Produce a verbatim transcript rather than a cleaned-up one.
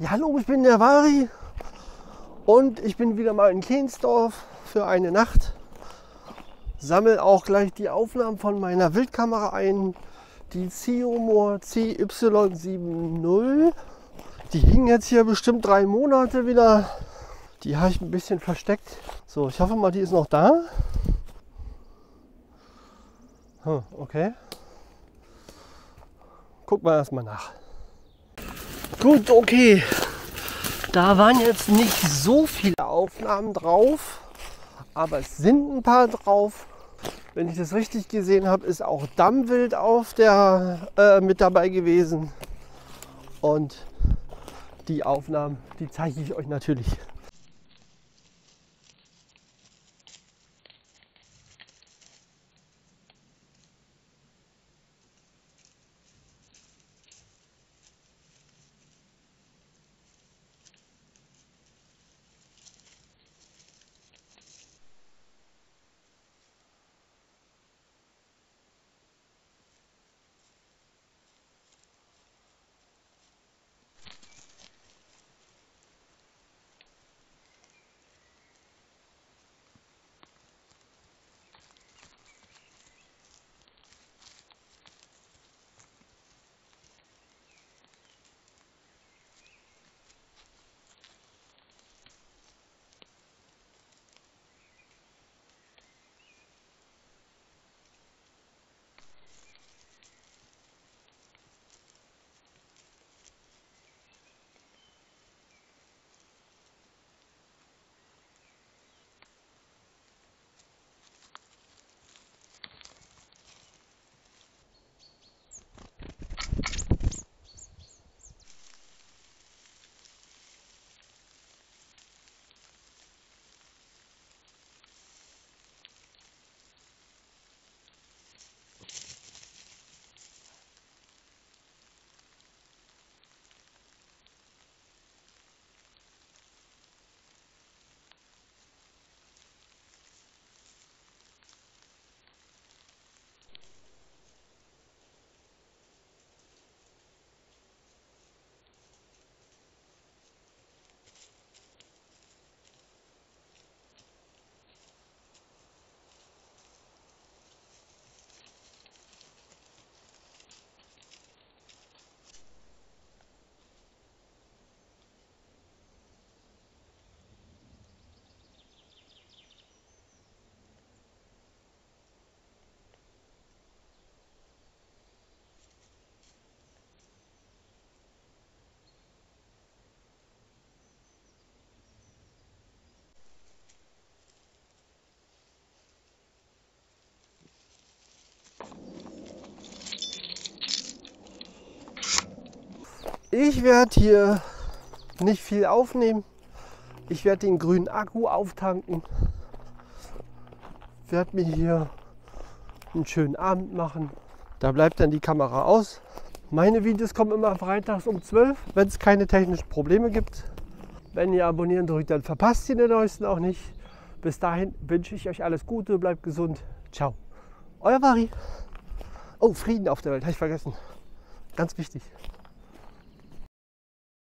Ja, hallo, ich bin der Vari und ich bin wieder mal in Kehnsdorf für eine Nacht. Sammle auch gleich die Aufnahmen von meiner Wildkamera ein, die Ziomor C Y siebzig. Die hing jetzt hier bestimmt drei Monate wieder. Die habe ich ein bisschen versteckt. So, ich hoffe mal, die ist noch da. Hm, okay. Gucken wir erstmal nach. Gut, okay. Da waren jetzt nicht so viele Aufnahmen drauf, aber es sind ein paar drauf. Wenn ich das richtig gesehen habe, ist auch Dammwild auf der äh, mit dabei gewesen. Und die Aufnahmen, die zeige ich euch natürlich. Ich werde hier nicht viel aufnehmen. Ich werde den grünen Akku auftanken. Werde mir hier einen schönen Abend machen. Da bleibt dann die Kamera aus. Meine Videos kommen immer freitags um zwölf, wenn es keine technischen Probleme gibt. Wenn ihr abonnieren drückt, dann verpasst ihr den neuesten auch nicht. Bis dahin wünsche ich euch alles Gute, bleibt gesund. Ciao. Euer Vari. Oh, Frieden auf der Welt, habe ich vergessen. Ganz wichtig.